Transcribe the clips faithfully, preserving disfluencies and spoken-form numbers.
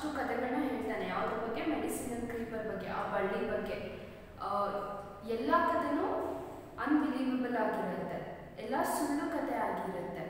ಅಷ್ಟು ಕಥೆಗಳನ್ನ ಹೇಳ್ತಾನೆ. ಯಾವುದ್ರ ಬಗ್ಗೆ? ಮೆಡಿಸಿನಲ್ ಕ್ರೀಪರ್ ಬಗ್ಗೆ, ಆ ಬಳ್ಳಿ ಬಗ್ಗೆ. ಎಲ್ಲ ಕಥೆನೂ ಅನ್ಬಿಲೀವಬಲ್ ಆಗಿರುತ್ತೆ, ಎಲ್ಲ ಸುಳ್ಳು ಕಥೆ ಆಗಿರುತ್ತೆ.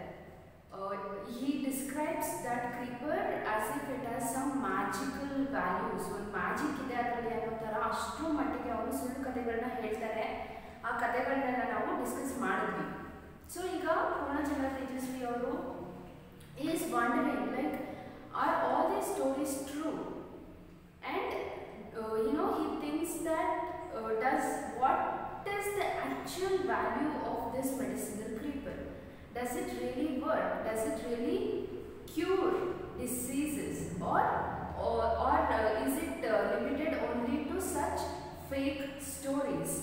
He describes that creeper as if it has some magical values, ಒಂದು ಮ್ಯಾಜಿಕ್ ಇದೆ ಅದರಲ್ಲಿ ಅನ್ನೋ ಥರ ಅಷ್ಟು ಮಟ್ಟಿಗೆ ಅವನು ಸುಳ್ಳು ಕಥೆಗಳನ್ನ ಹೇಳ್ತಾರೆ. ಆ ಕಥೆಗಳನ್ನೆಲ್ಲ ನಾವು ಡಿಸ್ಕಸ್ ಮಾಡಿದ್ವಿ. ಸೊ ಈಗ ಪೂರ್ಣಚಂದ್ರ ತೇಜಸ್ವಿ ಅವರು is wondering like are all these stories true, and uh, you know he thinks that uh, does what is the actual value of this medicinal creeper? Does it really work? Does it really cure diseases, or or, or uh, is it uh, limited only to such fake stories?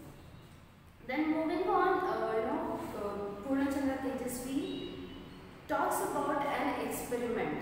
Then moving on, uh, you know uh, Purnachandra Tejasvi talks about an experiment.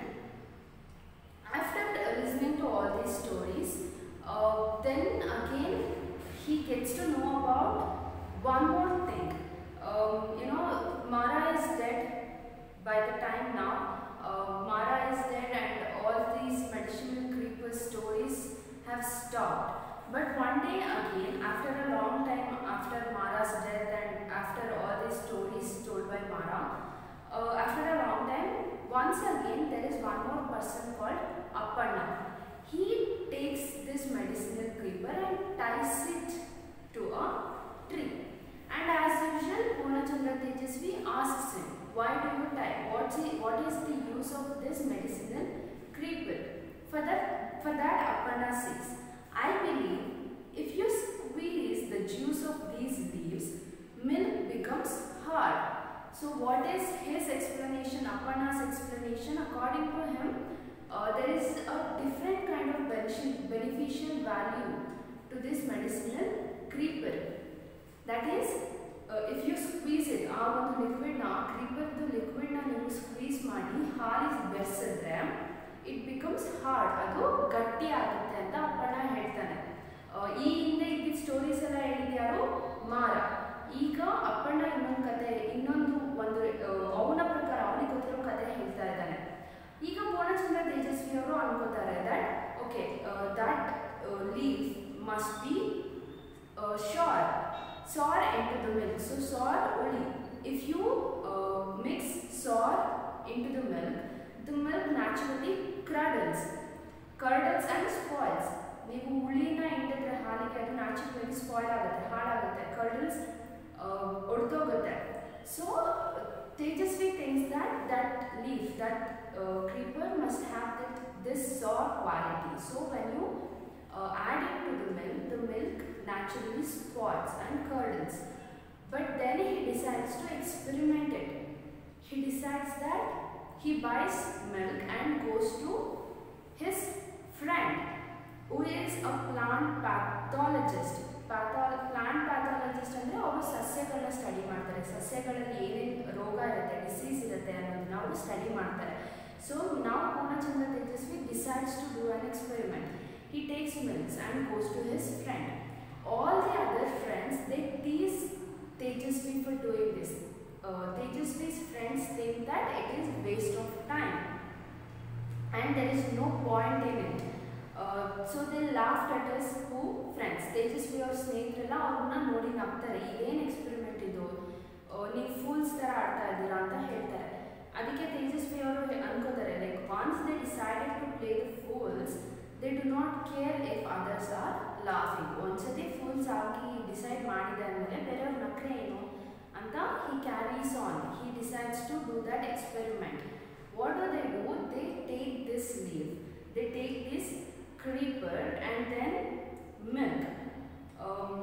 After listening to all these stories, uh, then again he gets to know about one more thing. Um, you know, Mara is dead by the time now. Uh, Mara is dead and all these medicinal creeper stories have stopped. But one day again, after a long time after Mara's death and after all these stories told by Mara, uh, after a long time, once again there is one more person called Appanna. He takes this medicinal creeper and ties it to a tree. And as usual, Purnachandra Tejasvi asks him, why do you tie? What's it, what is the use of this medicinal creeper? For that, for that Appanna says, I believe if you squeeze the juice of these leaves, milk becomes hard. So what is his explanation, Appanna's explanation? According to him, uh, there is a different kind of beneficial value to this medicinal creeper. That is, uh, if you squeeze it, ಆ ಒಂದು ಲಿಕ್ವಿಡ್ನ ಕ್ರೀಪರ್ದು ಲಿಕ್ವಿಡ್ನ ನೀವು squeeze ಮಾಡಿ ಹಾಲಿಗೆ ಬೆರೆಸಿದ್ರೆ it becomes hard, ಅದು ಗಟ್ಟಿ ಆಗುತ್ತೆ ಅಂತ ಅಪ್ಪಣ್ಣ ಹೇಳ್ತಾನೆ. ಈ ಹಿಂದೆ ಇದ್ದಿದ್ದ ಸ್ಟೋರೀಸ್ ಎಲ್ಲ ಹೇಳಿದ್ಯಾರು? ಮಾರ. ಈಗ ಅಪ್ಪಣ್ಣ ಇನ್ನೊಂದು ಕತೆ, ಇನ್ನೊಂದು ಒಂದು ಅವನ ಪ್ರಕಾರ ಅವನಿಗೆ ಗೊತ್ತಿರೋ ಕತೆ ಹೇಳ್ತಾ ಇದ್ದಾನೆ. ಈಗ ಪೂರ್ಣಚಂದ್ರ ತೇಜಸ್ವಿ ಅವರು ಅನ್ಕೋತಾರೆ that okay that leaf must be sour sour into the milk. So sour only. If you uh, mix sour into the milk, the milk naturally curdles, curdles and spoils. ನೀವು ಹುಳಿನ ಹಿಂಡಿದ್ರೆ ಹಾಲಿಗೆ ಅದು ನ್ಯಾಚುರಲಿ ಸ್ಪಾಯ್ಲ್ ಆಗುತ್ತೆ, ಹಾಳಾಗುತ್ತೆ, curdles ಒಡ್ತೋಗುತ್ತೆ. So Tejaswi thinks that that leaf that creeper must have that this sour quality. So when you uh, add it to the milk, the milk naturally spoils and curdles. But then he decides to experiment it. He decides that he buys milk and goes to his friend who is a plant pathologist. Pathol plant pathologist ಅಂದ್ರೆ ಅವರು ಸಸ್ಯಗಳನ್ನ study ಮಾಡ್ತಾರೆ, ಸಸ್ಯಗಳಲ್ಲಿ ಏನೇನು ರೋಗ ಇರುತ್ತೆ, disease ಇರುತ್ತೆ ಅನ್ನೋದನ್ನ ಅವರು ಸ್ಟಡಿ ಮಾಡ್ತಾರೆ. So now Purnachandra Tejasvi decides to do an experiment. He takes milks and goes to his friend. All the other friends, they tease Tejasvi for doing this. Uh, Tejasvi's friends think that it is waste of time and there is no point in it. Uh, so they laughed at us. Who? Friends. Tejasvi or ಸ್ನೇಹಿತರೆಲ್ಲ ಅವ್ರನ್ನ ನೋಡಿ ನಗ್ತಾರೆ. ಇದೇನು experiment ಇದು, ನೀವು fools ಥರ ಆಡ್ತಾ ಇದ್ದೀರಾ ಅಂತ ಹೇಳ್ತಾರೆ. ಅದಕ್ಕೆ ತೇಜಸ್ವಿ ಅವರು ಅನ್ಕೋತಾರೆ like once they decided to play the fools, they do not care if others are laughing. ಒಂದ್ಸತಿ ಫೂಲ್ಸ್ ಆಗಿ ಡಿಸೈಡ್ ಮಾಡಿದೆ ಅಂದಮೇಲೆ ಬೇರೆಯವ್ರ ನಕ್ರೆ ಏನು ಅಂತ he carries on. He decides to do that experiment. What do they do? They take this leaf, they take this creeper and then milk. Um,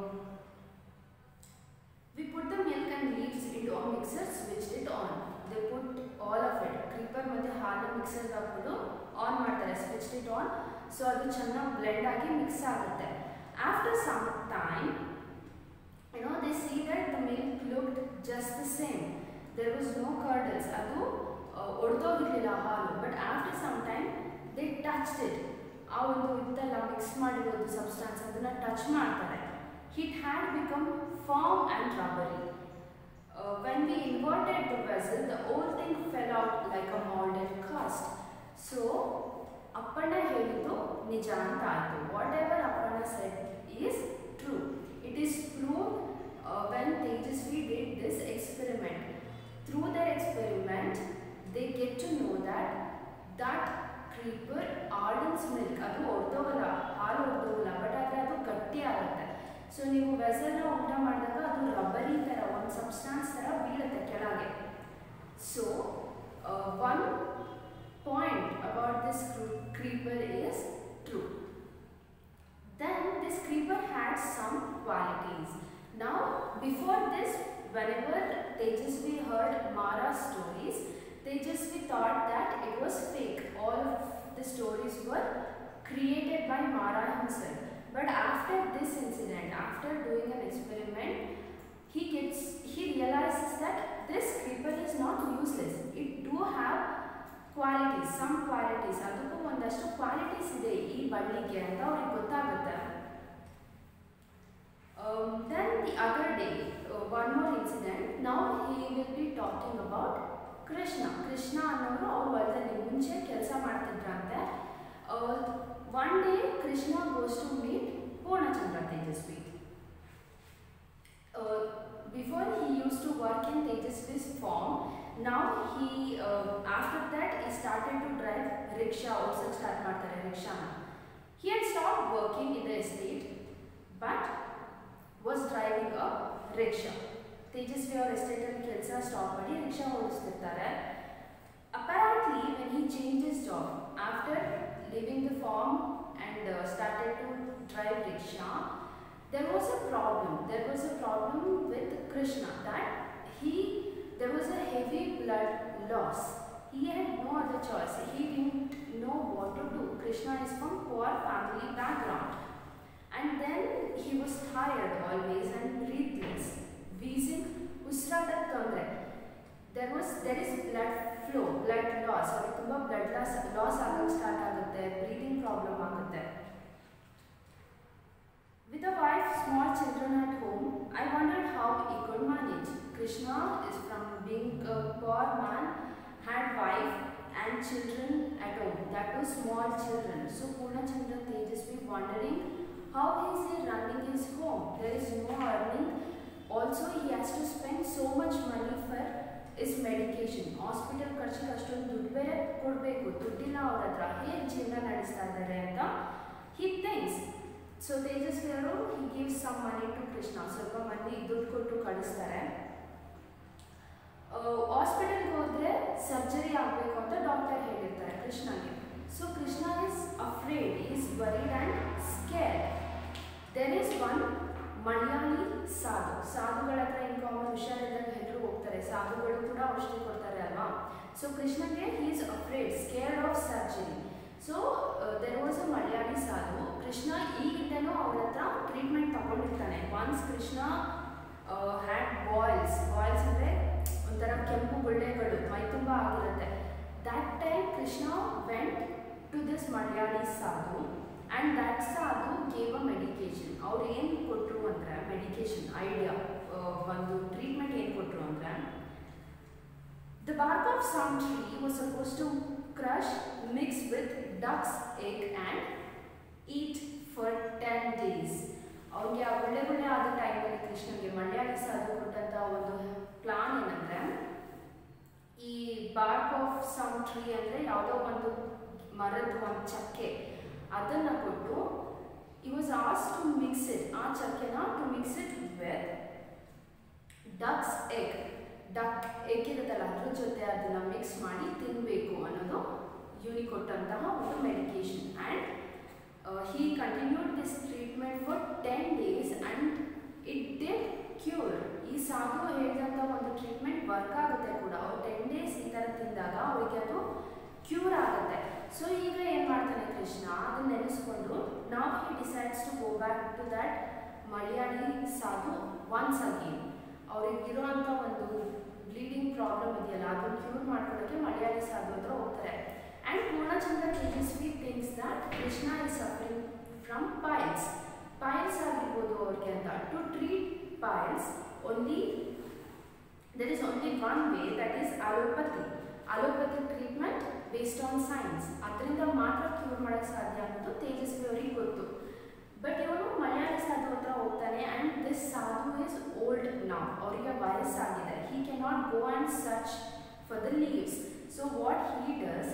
we put the milk and leaves into a mixer, switched it on. They put all of it, creeper ಮತ್ತೆ ಹಾಲು ಮಿಕ್ಸರ್ಗೆ ಹಾಕ್ಬಿಟ್ಟು on ಮಾಡ್ತಾರೆ, switched it on. So ಅದು ಚೆನ್ನಾಗಿ blend ಆಗಿ mix ಆಗುತ್ತೆ. After some time you know they see that the milk looked just the same, there was no curdles, ಅದು ಒಡೆದೋಗಿರಲಿಲ್ಲ ಹಾಲು. But after some time they touched it, ಆ ಒಂದು ಇದೆಲ್ಲ ಮಿಕ್ಸ್ ಮಾಡಿರೋದು ಸಬ್ಸ್ಟಾನ್ಸ್ ಅದನ್ನು ಟಚ್ ಮಾಡ್ತಾರೆ. It had become firm and rubbery. When we inverted the vessel, the whole thing fell out like a moulded cast. So Appanna ಹೇಳಿ that that creeper ardens milk. ಅದು ಒಡೆದೋಗಲ್ಲ, ಹಾಲು ಒಡೆದೋಗಲ್ಲ, but ಆದರೆ ಅದು ಗಟ್ಟಿ ಆಗುತ್ತೆ. ಸೊ ನೀವು ವೆಸಲ್ನ ಊಟ ಮಾಡಿದಾಗ ಅದು ರಬ್ಬರಿ ಥರ ಒಂದು ಸಬ್ಸ್ಟಾನ್ಸ್ ಥರ ಬೀಳುತ್ತೆ ಕೆಳಗೆ. So one point about this creeper is true. Then this creeper had some qualities. Now before this, whenever Tejasvi heard Mara's stories, Tejasvi thought that it was fake. All of the stories were created by Mara himself. But after this incident, after doing an experiment, he gets he realizes that this creeper is not useless. It do have qualities, some qualities. ಅದಕ್ಕೂ ಒಂದಷ್ಟು qualities ಇದೆ ಈ ಬಳ್ಳಿಗೆ ಅಂತ ಅವ್ರಿಗೆ ಗೊತ್ತಾಗುತ್ತೆ. Um, then the other day, uh, one more incident. Now he will be talking about Krishna. Krishna ಅನ್ನೋರು ಅವ್ರ ಹೊಲದಲ್ಲಿ ಮುಂಚೆ ಕೆಲಸ ಮಾಡ್ತಿದ್ರಂತೆ. One day Krishna goes to meet Purnachandra Tejasvi. Uh, before he used to work in Tejasvi's farm. Now he uh, after that he started to drive rickshaw. Also start ಮಾಡ್ತಾರೆ rickshaw. He had stopped working in the estate, but was driving a rickshaw. Tejasvi ಅವರ estate ಅಲ್ಲಿ ಕೆಲಸ stop ಮಾಡಿ rickshaw ಓಡಿಸ್ತಿರ್ತಾರೆ. Apparently when he changed his job after leaving the farm and uh, started to drive rickshaw, there was a problem. There was a problem with Krishna that he there was a heavy blood loss. He had no other choice. He didn't know what to do. Krishna is from poor family background. And then he was tired always and breathless, wheezing, usrada tondre. There was there is blood flow, blood loss. Or tumba blood loss loss agak start agutte, breathing problem agutte. With a wife, small children at home, I wondered how he could manage. Krishna is from being a poor man, had wife and children at home, that too small children. So Purnachandra Tejasvi wondering how is he running his home? There is no earning. Also he has to spend so much money for his medication. Hospital ಖರ್ಚಿಗೆ ಅಷ್ಟೊಂದು ದುಡ್ಡು ಬೇರೆ ಕೊಡಬೇಕು, ದುಡ್ಡಿಲ್ಲ ಅವ್ರ ಹತ್ರ, ಹೇಗೆ ಜೀವನ ನಡೆಸ್ತಾ ಇದ್ದಾರೆ ಅಂತ he thinks. So Tejasvi ಅವರು he gives some money to Krishna. ಸ್ವಲ್ಪ ಮಂದಿ ದುಡ್ಡು ಕೊಟ್ಟು ಕಳಿಸ್ತಾರೆ. ಹಾಸ್ಪಿಟಲ್ಗೆ ಹೋದರೆ ಸರ್ಜರಿ ಆಗಬೇಕು ಅಂತ ಡಾಕ್ಟರ್ ಹೇಳಿರ್ತಾರೆ ಕೃಷ್ಣಗೆ. So Krishna is afraid, is worried and scared. There is one Malayali sadhu. ಸಾಧುಗಳ ಹತ್ರ ಇನ್ ಕಾಮನ್ ಹುಷಾರಿದ್ದಾಗ ಎಲ್ಲರೂ ಹೋಗ್ತಾರೆ, ಸಾಧುಗಳು ಕೂಡ ಔಷಧಿ ಕೊಡ್ತಾರೆ ಅಲ್ವಾ. ಸೊ ಕೃಷ್ಣಗೆ he is afraid, scared of surgery. So there was a Malayali sadhu. Krishna ಈಗಿಂದನೂ ಅವ್ರ ಹತ್ರ ಟ್ರೀಟ್ಮೆಂಟ್ ತಗೊಂಡಿರ್ತಾನೆ. Once Krishna had boils, boils ಅಂದರೆ ಒಂಥರ ಕೆಂಪು ಗುಳ್ಳೆಗಳು ಮೈ ತುಂಬ ಆಗಿರುತ್ತೆ. That time Krishna went to this Malayali sadhu and that sadhu gave a medication. ಅವ್ರು ಏನು ಕೊಟ್ಟರು ಅಂದರೆ ಮೆಡಿಕೇಶನ್ ಐಡಿಯಾ, ಒಂದು ಟ್ರೀಟ್ಮೆಂಟ್ ಏನು ಕೊಟ್ಟರು ಅಂದರೆ the bark of some tree was suppose to crush mix with duck's egg and eat for ten days. ಅವ್ರಿಗೆ ಆ ಒಳ್ಳೆ ಒಳ್ಳೆ ಆದ ಟೈಮಲ್ಲಿ ಕೃಷ್ಣನಿಗೆ ಮಲಯಾಳಿ ಸಾಧು ಕೊಟ್ಟಂಥ ಒಂದು ಪ್ಲಾನ್ ಏನಂದರೆ, ಈ ಬಾರ್ಕ್ ಆಫ್ ಸಮ್ ಟ್ರೀ ಅಂದರೆ ಯಾವುದೋ ಒಂದು ಮರದ ಒಂದು ಚಕ್ಕೆ, ಅದನ್ನು ಕೊಟ್ಟು ಈ was as to mix it, ಆ ಚಕ್ಕೆನ to mix it with duck's egg. Duck egg ಇರುತ್ತಲ್ಲ ಅದ್ರ ಜೊತೆ ಅದನ್ನು ಮಿಕ್ಸ್ ಮಾಡಿ ತಿನ್ನಬೇಕು ಅನ್ನೋದು ಇವನಿಗೆ ಕೊಟ್ಟಂತಹ ಒಂದು medication. And he continued this treatment for ten days and it did cure. ಈ ಸಾಧು ಹೇಳಿದಂಥ ಒಂದು ಟ್ರೀಟ್ಮೆಂಟ್ ವರ್ಕ್ ಆಗುತ್ತೆ ಕೂಡ. ಅವ್ರು ಟೆನ್ ಡೇಸ್ ಈ ಥರ ತಿಂದಾಗ ಅವರಿಗೆ ಅದು ಕ್ಯೂರ್ ಆಗುತ್ತೆ. ಸೊ ಈಗ ಏನು ಮಾಡ್ತಾನೆ ಕೃಷ್ಣ, ಅದನ್ನ ನೆನೆಸ್ಕೊಂಡು ನಾವು he decides to go back to that Malayali sadhu once again. ಅವ್ರಿಗಿರುವಂಥ ಒಂದು ಬ್ಲೀಡಿಂಗ್ ಪ್ರಾಬ್ಲಮ್ ಇದೆಯಲ್ಲ ಅದನ್ನು ಕ್ಯೂರ್ ಮಾಡ್ಕೊಳ್ಳೋಕ್ಕೆ ಮಲಯಾಳಿ ಸಾಧು ಹತ್ರ ಹೋಗ್ತಾರೆ. And Purnachandra Tejasvi thinks that Krishna is suffering from piles. Piles ಆಗಿರ್ಬೋದು ಅವ್ರಿಗೆ ಅಂತ. To treat piles, only there is only one way, that is allopathy. Allopathic treatment based on science. ಅದರಿಂದ ಮಾತ್ರ ಕ್ಯೂರ್ ಮಾಡೋಕ್ಕೆ ಸಾಧ್ಯ ಅನ್ನೋದು ತೇಜಸ್ವಿ ಅವರಿಗೆ ಗೊತ್ತು. ಬಟ್ ಇವನು ಮಲಯಾಳಿ ಸಾಧು ಹತ್ರ ಹೋಗ್ತಾನೆ and this sadhu is old now. ಅವರಿಗೆ ವಯಸ್ಸಾಗಿದೆ. He cannot go and search for the leaves. So what he does,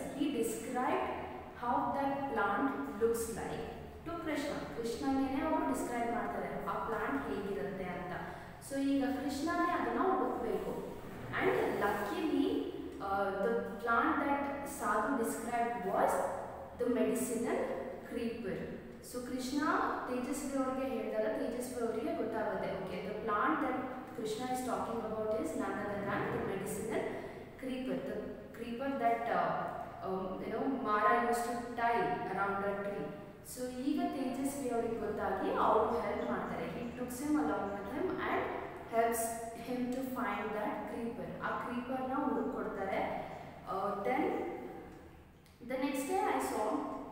described how that plant looks like to Krishna. Krishnagene ಅವರು ಡಿಸ್ಕ್ರೈಬ್ ಮಾಡ್ತಾರೆ ಆ ಪ್ಲಾಂಟ್ ಹೇಗಿರುತ್ತೆ ಅಂತ. ಸೊ ಈಗ ಕೃಷ್ಣನೇ ಅದನ್ನ ಹುಡುಕಬೇಕು. And luckily the plant that sadhu describe was the medicinal creeper. So Krishna Tejaswi ಅವರಿಗೆ ಹೇಳಿದಾಗ ತೇಜಸ್ವಿ ಅವರಿಗೆ ಗೊತ್ತಾಗುತ್ತೆ, okay the plant that Krishna is talking about is none other than the medicinal creeper, the creeper that uh, um, you know Mara used to tie around a tree. So ಈಗ ತೇಜಸ್ವಿ ಅವರಿಗೆ ಗೊತ್ತಾಗಿ ಅವರು help ಮಾಡ್ತಾರೆ. He took him along with him and helps him to find that creeper. ಆ creeper ನ ಹುಡುಕೊಡ್ತಾರೆ. Then the next day I saw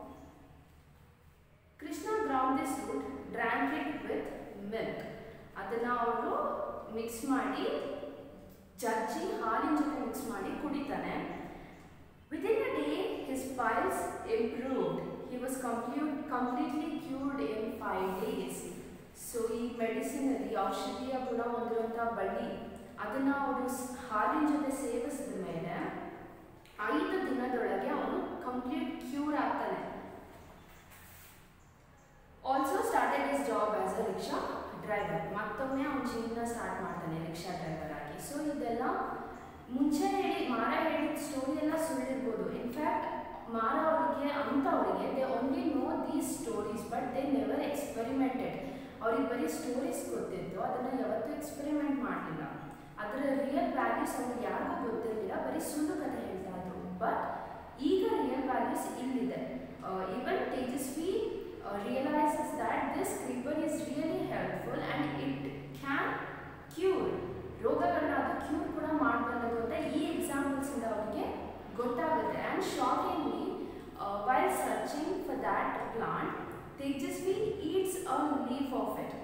Krishna ground this root, drank it with milk. ಅದನ್ನ ಅವರು mix ಮಾಡಿ ಜಜ್ಜಿ ಹಾಲಿನ ಜೊತೆ ಮಿಕ್ಸ್ ಮಾಡಿ ಕುಡಿತಾನೆ. Within a day his piles improved. He was complete completely cured in five days. So ಈ ಮೆಡಿಸಿನಲ್ಲಿ ಔಷಧಿಯ ಗುಣ ಹೊಂದಿರುವಂಥ ಬಳ್ಳಿ ಅದನ್ನು ಅವರು ಹಾಲಿನ ಜೊತೆ ಸೇವಿಸಿದ ಮೇಲೆ ಐದು ದಿನದೊಳಗೆ ಅವನು ಕಂಪ್ಲೀಟ್ ಕ್ಯೂರ್ ಆಗ್ತಾನೆ. Also started his job as a rickshaw driver. ಮತ್ತೊಮ್ಮೆ ಅವನ ಜೀವನ ಸ್ಟಾರ್ಟ್ ಮಾಡ್ತಾನೆ ರಿಕ್ಷಾ ಡ್ರೈವರ್ ಆಗಿ. ಸೊ ಇದೆಲ್ಲ ಮುಂಚೆ ಹೇಳಿ ಮಾರ ಹೇಳಿದ ಸ್ಟೋರಿ ಎಲ್ಲ ಸುಳ್ಳಿರ್ಬೋದು. ಇನ್ಫ್ಯಾಕ್ಟ್ ಮಾರ ಅವರಿಗೆ ಅಂಥವರಿಗೆ they only know these stories but they never experimented. ಅವ್ರಿಗೆ ಬರೀ ಸ್ಟೋರೀಸ್ ಗೊತ್ತಿತ್ತು, ಅದನ್ನು ಯಾವತ್ತೂ ಎಕ್ಸ್ಪೆರಿಮೆಂಟ್ ಮಾಡಲಿಲ್ಲ. ಅದರ ರಿಯಲ್ ವ್ಯಾಲ್ಯೂಸ್ ಅವ್ರಿಗೆ ಯಾರಿಗೂ ಗೊತ್ತಿರಲಿಲ್ಲ, ಬರೀ ಸುಳ್ಳು ಕಥೆ ಹೇಳ್ತಾ ಇದ್ರು. ಬಟ್ ಈಗ ರಿಯಲ್ ವ್ಯಾಲ್ಯೂಸ್ ಇಲ್ಲಿದೆ. Even Tejaswi Uh, realizes that this creeper is really helpful and it can cure. ರೋಗಗಳನ್ನ ಅದು ಕ್ಯೂರ್ ಕೂಡ ಮಾಡಬಲ್ಲದು ಅಂತ ಈ ಎಕ್ಸಾಂಪಲ್ಸ್ ಇಂದ ಅವರಿಗೆ ಗೊತ್ತಾಗುತ್ತೆ. And shockingly while searching for that plant Tejaswi eats a leaf of it.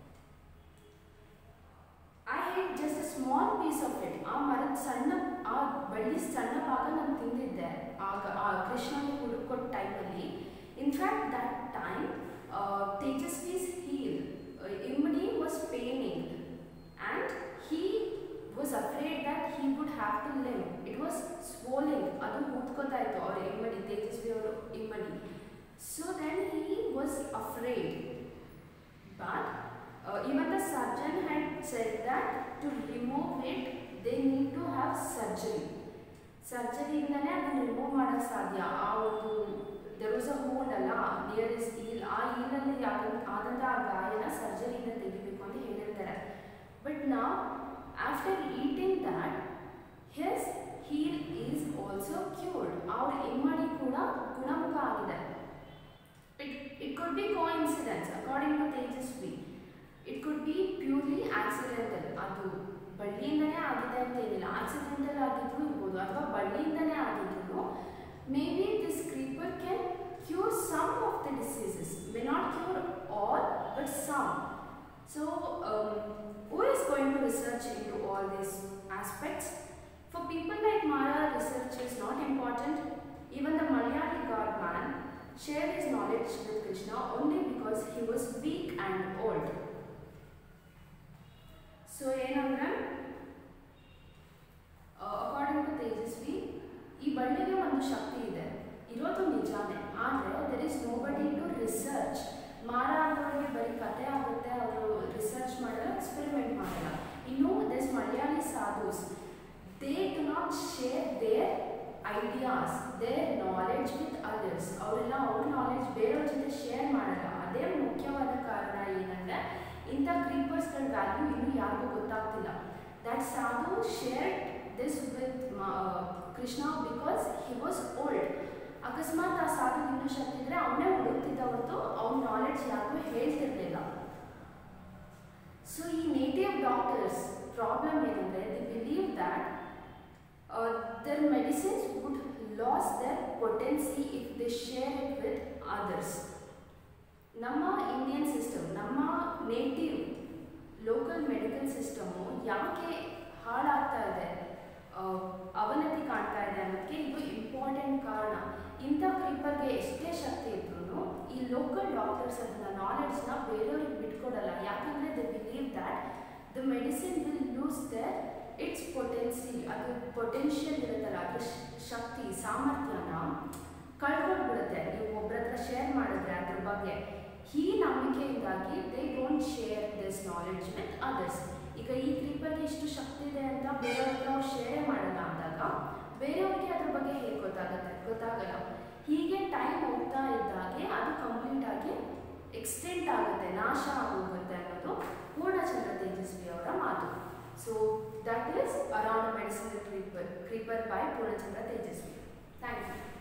I ate just a small piece of it. ಆ ಮರದ ಸಣ್ಣ ಆ ಬಳ್ಳಿ ಸಣ್ಣ ಭಾಗ ನಾನು ತಿಂದಿದ್ದೆ ಆಗ ಆ ಕೃಷ್ಣನಿಗೆ ಹುಡುಕೊಟ್ಟ ಟೈಮಲ್ಲಿ. In fact, that time uh, Tejasvi's heel, uh, Immadi was paining and he was afraid that he would have to limp. It was swollen. Adu hootkota ittu or Immadi, Tejasvi or Immadi. So then he was afraid. But uh, even the surgeon had said that to remove it, they need to have surgery. Surgery indane adanu remove madak sadhya. Aa ಒಂದು there was a wound ಅಲ್ಲ near his heel. ಆ ಹೀಲಲ್ಲಿ ಆದಂಥ ಆ ಗಾಯನ ಸರ್ಜರಿಯಿಂದ ತೆಗಿಬೇಕು ಅಂತ ಹೇಳಿರ್ತಾರೆ. But ನಾವು after eating that his heel is also cured. ಅವ್ರ ಇಮ್ಮಡಿ ಕೂಡ ಗುಣಮುಖ ಆಗಿದೆ. It it could be coincidence according to Tejaswi. It could be purely accidental. ಅದು ಬಳ್ಳಿಯಿಂದನೇ ಆಗಿದೆ ಅಂತ ಏನಿಲ್ಲ, ಆಕ್ಸಿಡೆಂಟಲ್ ಆಗಿದ್ರು ಇರ್ಬೋದು ಅಥವಾ ಬಳ್ಳಿಯಿಂದನೇ ಆಗಿದ್ರು. Maybe this creeper can cure some of the diseases, may not cure all but some. So um, who is going to research into all these aspects? For people like Mara, research is not important. Even the Malayali god man shared his knowledge with Krishna only because he was weak and old. So ಏನಂದ್ರೆ according to Tejasvi ಈ ಬಳ್ಳಿಗೆ ಒಂದು ಶಕ್ತಿ ಇದೆ, ಇರೋದು ನಿಜಾನೇ. ಆದರೆ there is nobody to research. Mara ಅನ್ನೋರಿಗೆ ಬರೀ ಕತೆ ಆಗುತ್ತೆ, ಅವರು ರಿಸರ್ಚ್ ಮಾಡಲ್ಲ, ಎಕ್ಸ್ಪೆರಿಮೆಂಟ್ ಮಾಡಲ್ಲ. ಇನ್ನು this Malayali sadhus they do not share their ideas, their knowledge with others. ಅವರೆಲ್ಲ ಅವ್ರ ನಾಲೆಡ್ಜ್ ಬೇರೆಯವ್ರ ಜೊತೆ ಶೇರ್ ಮಾಡಲ್ಲ. ಅದೇ ಮುಖ್ಯವಾದ ಕಾರಣ ಏನಂದರೆ ಇಂಥ ಕ್ರೀಪರ್ಸ್ಗಳ ವ್ಯಾಲ್ಯೂ ಇನ್ನೂ ಯಾರಿಗೂ ಗೊತ್ತಾಗ್ತಿಲ್ಲ. That sadhu shared this with Krishna because he was old. ಅಕಸ್ಮಾತ್ ಆ ಸಾಧು ಇನ್ನೂ ಶಕ್ತಿ ಇದ್ದರೆ ಅವನೇ ಹುಡುಕ್ತಿದ್ದ ಹೊರತು ಅವ್ನ ನಾಲೆಡ್ಜ್ ಯಾರಿಗೂ ಹೇಳ್ತಿರ್ಲಿಲ್ಲ. ಸೊ ಈ ನೇಟಿವ್ ಡಾಕ್ಟರ್ಸ್ ಪ್ರಾಬ್ಲಮ್ ಏನಂದರೆ they believe that their medicines would lose their potency if they share it with others. ನಮ್ಮ ಇಂಡಿಯನ್ ಸಿಸ್ಟಮ್, ನಮ್ಮ ನೇಟಿವ್ ಲೋಕಲ್ ಮೆಡಿಕಲ್ ಸಿಸ್ಟಮು ಯಾಕೆ ಹಾಳಾಗ್ತಾ ಇದೆ, ಅವನತಿ ಕಾಣ್ತಾ ಇದೆ ಅನ್ನೋದಕ್ಕೆ ಇದು ಇಂಪಾರ್ಟೆಂಟ್ ಕಾರಣ. ಇಂಥ ಕ್ರೀಪರ್ಗೆ ಎಷ್ಟೇ ಶಕ್ತಿ ಇದ್ರೂ ಈ ಲೋಕಲ್ ಡಾಕ್ಟರ್ಸ್ ಅದನ್ನ ನಾಲೆಡ್ಜ್ನ ಬೇರೆಯವ್ರಿಗೆ ಬಿಟ್ಕೊಡಲ್ಲ. ಯಾಕಂದರೆ they believe that the medicine will lose their its potency. ಅದು ಪೊಟೆನ್ಷಿಯಲ್ ಇರುತ್ತಲ್ಲ, ಅದ್ರ ಶಕ್ತಿ ಸಾಮರ್ಥ್ಯನ ಈ ನಂಬಿಕೆಯಿಂದಾಗಿ they don't share this knowledge with others. ಈಗ ಈ ಕ್ರೀಪರ್ಗೆ ಇಷ್ಟು ಶಕ್ತಿ ಇದೆ ಅಂತ ಬೇರೆಯವ್ರ ನಾವು ಶೇರ್ ಮಾಡಲ್ಲ ಅಂದಾಗ ಬೇರೆಯವ್ರಿಗೆ ಅದ್ರ ಬಗ್ಗೆ ಹೇಗೆ ಗೊತ್ತಾಗುತ್ತೆ? ಗೊತ್ತಾಗಲ್ಲ. ಹೀಗೆ ಟೈಮ್ ಹೋಗ್ತಾ ಇದ್ದಾಗೆ ಅದು ಕಂಪ್ಲೀಟ್ ಆಗಿ ಎಕ್ಸ್ಟೆಂಟ್ ಆಗುತ್ತೆ, ನಾಶ ಆಗೋಗುತ್ತೆ ಅನ್ನೋದು ಪೂರ್ಣಚಂದ್ರ ತೇಜಸ್ವಿ ಅವರ ಮಾತು. So that is around medicinal creeper creeper by Purnachandra Tejaswi. Thank you.